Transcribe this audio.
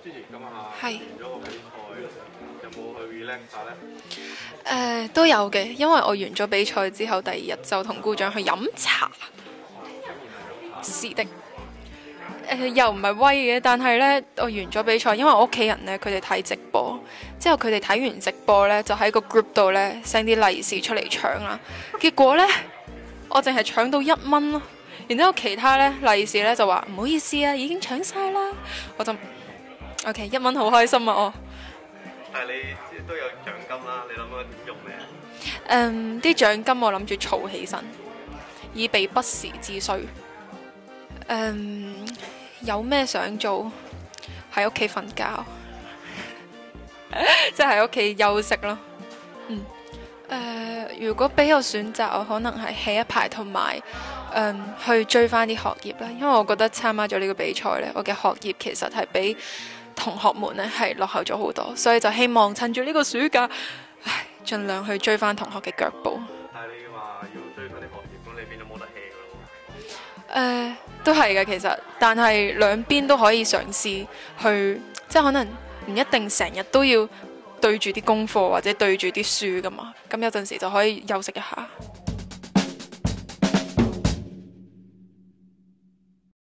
係。 完咗個比賽，有冇去 relax 下呢？ 都有嘅，因為我完咗比賽之後，第二日就同姑丈去飲茶。是的。又唔係威嘅，但係呢，我完咗比賽，因為我屋企人呢，佢哋睇直播，之後佢哋睇完直播呢，就喺個 group 度呢 send 啲利是出嚟搶啦。結果呢，我淨係搶到1蚊咯，然之後其他呢利是呢，就話唔好意思啊，已經搶晒啦。我就 OK 1蚊好開心啊我。 但係你都有獎金啦，你諗下點用咩？ 啲獎金我諗住儲起身，以備不時之需。有咩想做？喺屋企瞓覺，即係喺屋企休息咯。如果俾我選擇，我可能係 hea 一排，同埋去追翻啲學業啦。因為我覺得參加咗呢個比賽呢，我嘅學業其實係比同學們呢係落後咗好多，所以就希望趁住呢個暑假，盡量去追翻同學嘅腳步。 但係你話要追翻啲學業，咁你變咗冇得 hea 㗎咯？ 都係嘅，其實，但係兩邊都可以嘗試去，即係可能唔一定成日都要對住啲功課或者對住啲書㗎嘛，咁有陣時就可以休息一下。